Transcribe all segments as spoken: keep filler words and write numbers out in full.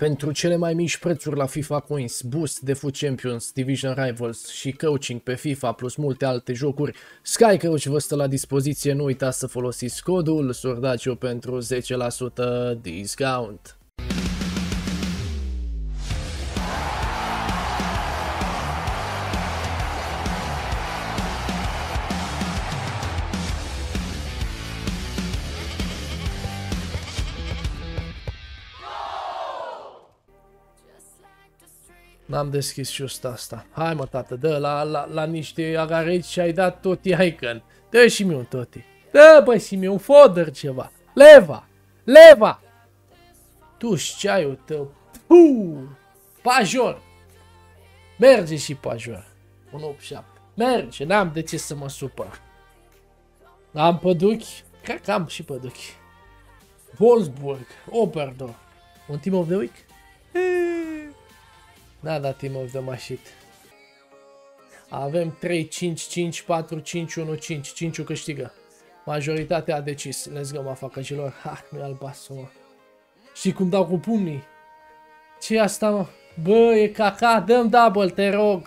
Pentru cele mai mici prețuri la FIFA Coins, boost de Foot Champions, Division Rivals și coaching pe FIFA plus multe alte jocuri, SkyCoach vă stă la dispoziție. Nu uitați să folosiți codul Sordaciu pentru zece la sută discount. N-am deschis și ăsta asta. Hai mă, tată, dă la, la, la niște agareci și ai dat toti Icon. Dă și mie un toti. Dă, bă, și mie un fodder ceva. Leva! Leva! Tu și ceaiul tău. Puh! Pajor! Merge și Pajor. un opt șapte. Merge, n-am de ce să mă supăr. Am păduchi? Cred că am și păduchi. Wolfsburg, Oberdorf. Un team of the week? N-a dat team of the mașit. Avem trei, cinci, cinci, patru, cinci, unu, cinci. cinci câștigă. Majoritatea a decis. Let's go, mă, facăcilor. Ha, nu-i albastru, mă. Știi cum dau cu pumnii? Ce-i asta, mă? Bă, e caca, dăm double, te rog.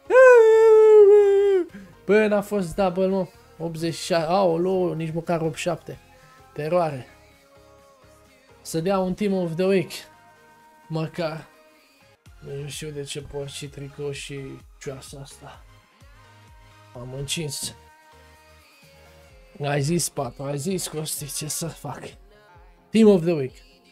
Bă, n-a fost double, mă. optzeci și șase. Aolo, nici măcar optzeci și șapte. Teroare. Să dea un team of the week. Măcar. Nu știu de ce pot și tricou și cioasa asta. Am încins. Ai zis, papa, ai zis, Costi, ce să fac? Team of the week.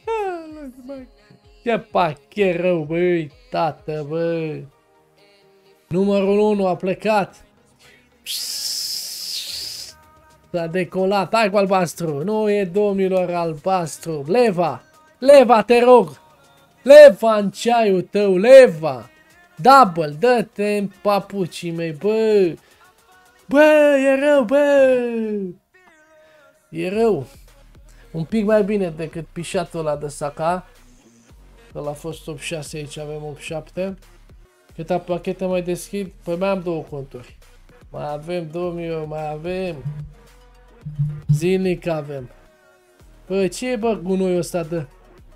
Ce pachet rău, băi, tată, bă. Numărul unu a plecat. S-a decolat. Hai cu albastru. Nu e, domnilor, albastru. Leva. Leva, te rog. Leva în ceaiul tău, Leva! Double, dă-te în papucii mei, bă! Bă, e rău, bă! E rău. Un pic mai bine decât pișatul ăla de Saka. Ăla a fost optzeci și șase, aici avem optzeci și șapte. Câte pachete mai deschid? Păi mai am două conturi. Mai avem, domnilor, mai avem. Zilnic avem. Bă, ce e, bă, gunoiul ăsta de...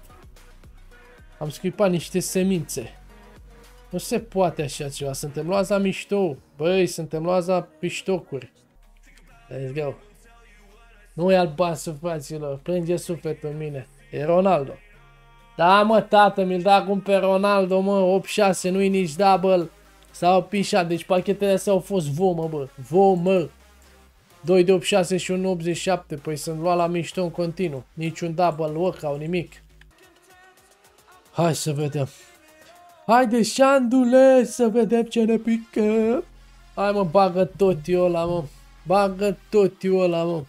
Am scripat niște semințe. Nu se poate așa ceva. Suntem luați la mișto. Băi, suntem luați la piștocuri. Let's go. Nu e albastru, fraților. Plânge sufletul în mine. E Ronaldo. Da, mă, tată, mi-l da acum pe Ronaldo, mă. opt șase, nu-i nici double. S-au pișat. Deci pachetele astea au fost vomă, bă. Vomă. doi de optzeci și șase și unu optzeci și șapte. Păi sunt luat la mișto în continuu. Niciun double workout, nimic. Hai să vedem. Haide, șandule, să vedem ce ne pică. Hai, mă, bagă totiul ăla, mă. Bagă totiul ăla, mă.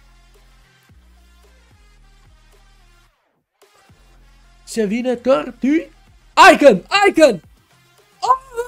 Se vine torti. Icon! Icon! Oh,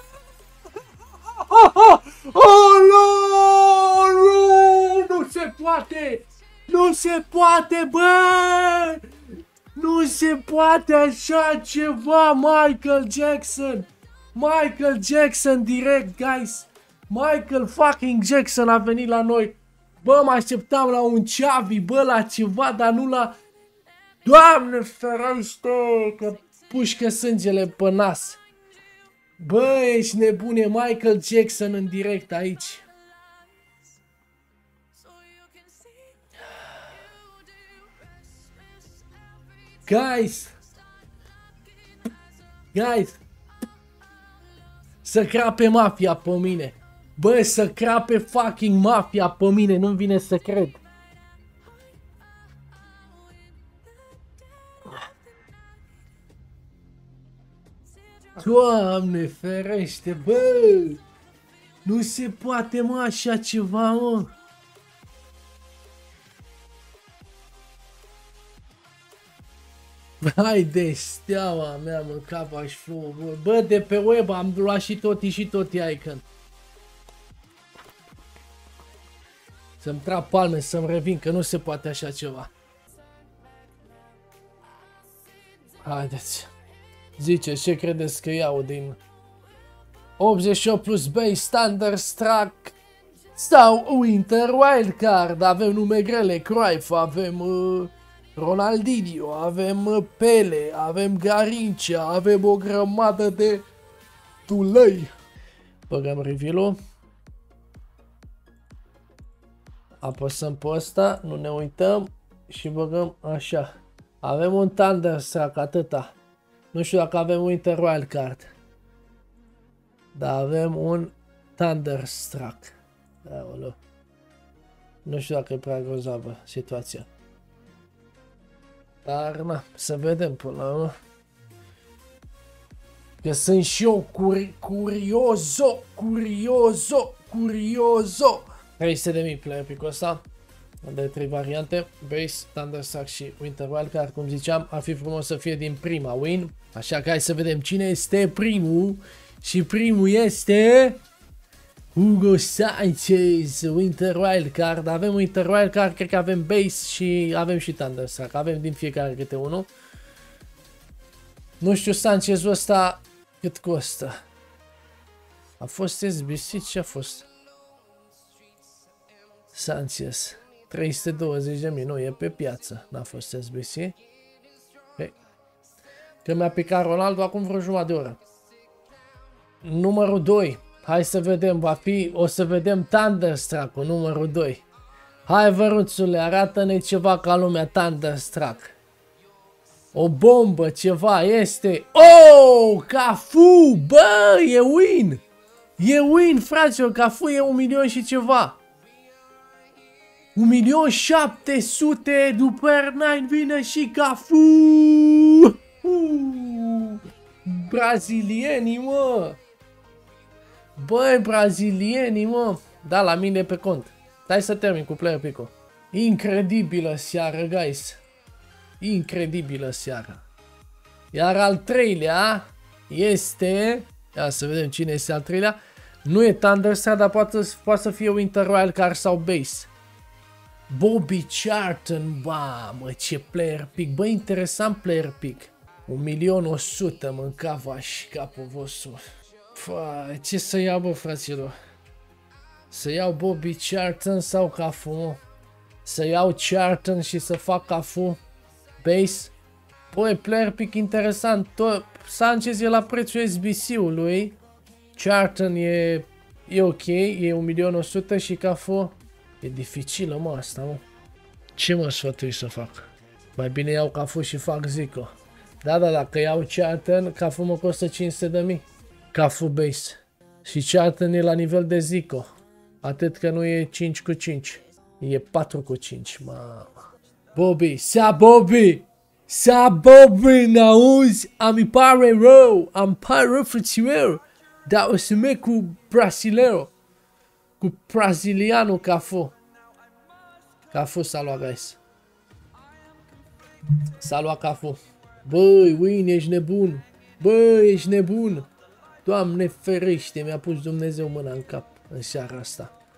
oh, no, no, nu se poate! Nu se poate, bă! Nu se poate așa ceva, Michael Jackson! Michael Jackson direct, guys! Michael fucking Jackson a venit la noi! Bă, mă așteptam la un Xavi, bă, la ceva, dar nu la... Doamne ferește, că pușcă sângele pe nas! Bă, ești nebune, Michael Jackson în direct aici! Guys! Guys! Să crape mafia pe mine! Bă, să crape fucking mafia pe mine! Nu-mi vine să cred! Doamne ferește, bă! Nu se poate, mă, așa ceva, mă! Hai de steaua mea, mă, cap aș flu, bă. Bă, de pe web am luat și toti și toti Icon. Să-mi trag palme, să-mi revin, că nu se poate așa ceva. Haideți. Zice, ce credeți că iau din optzeci și opt plus base, Thunderstruck sau Winter Wildcard? Avem nume grele, Cruyff, avem... Uh, Ronaldinho, avem Pele, avem Garrincha, avem o grămadă de tulei. Băgăm reveal-ul. Apăsăm pe ăsta, nu ne uităm și băgăm așa. Avem un Thunderstruck, atâta. Nu știu dacă avem un Winter Wildcard. Dar avem un Thunderstruck. Aoleu. Nu știu dacă e prea grozavă situația. Dar, na, să vedem până la urmă. Că sunt și eu curi curioso, curioso, curioso. trei sute de mii player pick-ul ăsta. De trei variante, Base, Thunderstruck și Winter Wildcard, cum ziceam, ar fi frumos să fie din prima win. Așa că hai să vedem cine este primul. Și primul este Hugo Sanchez, Winter Wildcard. Avem Winter Wildcard, cred că avem Base și avem și Thunderstruck. Avem din fiecare câte unul. Nu știu Sanchezul ăsta cât costă. A fost S B C? Ce a fost? Sanchez. trei sute douăzeci de mii, nu, e pe piață. N-a fost S B C. Okay. Că mi-a picat Ronaldo acum vreo jumătate de oră. Numărul doi. Hai să vedem, va fi, o să vedem Thunderstruck, numărul doi. Hai văruțule, arată-ne ceva ca lumea Thunderstruck. O bombă, ceva, este... Oh, Cafu, bă, e win! E win, fraților, Cafu e un milion și ceva. Un milion șapte sute, după R nouă vine și Cafu! Uh, brazilienii, mă! Băi, brazilienii, mă! Da, la mine pe cont. Hai să termin cu player pick-ul. Incredibilă seară, guys. Incredibilă seară. Iar al treilea este... Ia să vedem cine este al treilea. Nu e Thunderstruck, dar poate, poate să fie Winter Wildcard sau Base. Bobby Charlton, mamă, ce player pick. Bă, interesant player pick. un milion o sută mâncava și capul vostru. Păi, ce să iau, bă, fraților? Să iau Bobby Charlton sau Cafu, mă? Să iau Charlton și să fac Cafu? Base? Păi, player pick interesant. Tot Sanchez e la prețul S B C-ului. Charlton e, e ok, e un milion o sută și Cafu... E dificilă, mă, asta, mă. Ce mă sfătui să fac? Mai bine iau Cafu și fac Zico. Da, da, dacă iau Charlton, Cafu mă costă cinci sute de mii. Cafu Base. Și Charlton e la nivel de Zico. Atât că nu e cinci cu cinci. E patru cu cinci, mamă. Bobby, sea Bobby! Sea Bobby, n-auzi? Ami pare rău, am pare rău, frățior. Dar o să merg cu brasilero. Cu brazilianul Cafu. Cafu s-a luat, guys. S-a luat Cafu. Băi, Win, ești nebun. Băi, ești nebun. Doamne ferește, mi-a pus Dumnezeu mâna în cap în seara asta.